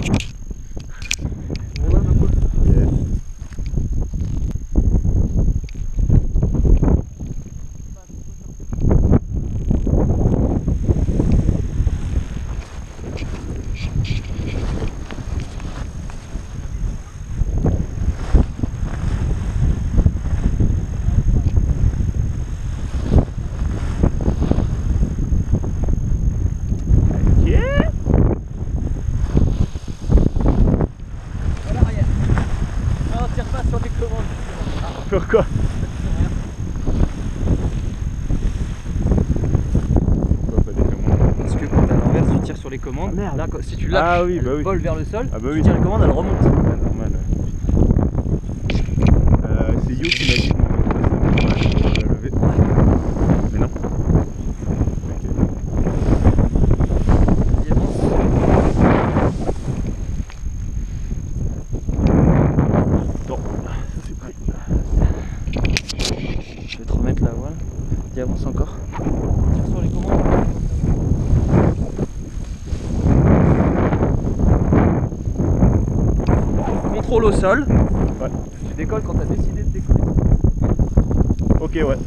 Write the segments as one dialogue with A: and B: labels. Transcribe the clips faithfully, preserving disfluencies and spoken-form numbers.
A: Voilà ma poule.
B: Yes. Pourquoi?
A: Parce que quand t'es à l'envers, tu tires sur les commandes.
B: Ah, merde.
A: Là, si tu lâches,
B: Ah oui,
A: elle
B: bah oui.
A: vole vers le sol.
B: Ah bah
A: tu
B: oui.
A: tires les commandes, elle remonte.
B: Ah, normal. Ouais. Euh, c'est Yo qui m'a dit de me mettre ça pour la lever. Mais non. Ok.
A: Il est bon.
B: Non, ça c'est pris.
A: Je vais te remettre la voile. Il avance encore. Tire sur les commandes. Contrôle au sol.
B: Ouais.
A: Tu décolles quand tu as décidé de décoller.
B: Ok, ouais.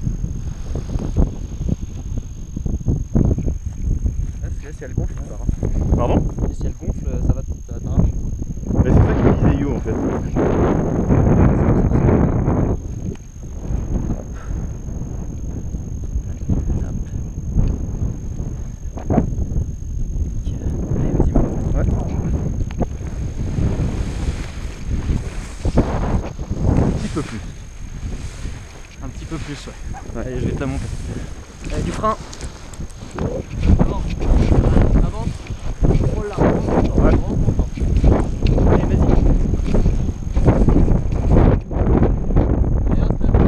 A: Là, si elle gonfle, on verra.
B: Pardon?
A: Et si elle gonfle, ça va ça va t'arracher.
B: Bah, c'est ça qui me disait Yo en fait. Ouais. Un petit peu plus.
A: Un petit peu plus, ouais. Allez, je vais te la monter. Allez, du frein. Avance. Avance. Contrôle là.
B: Ouais.
A: Allez, vas-y. Et un step.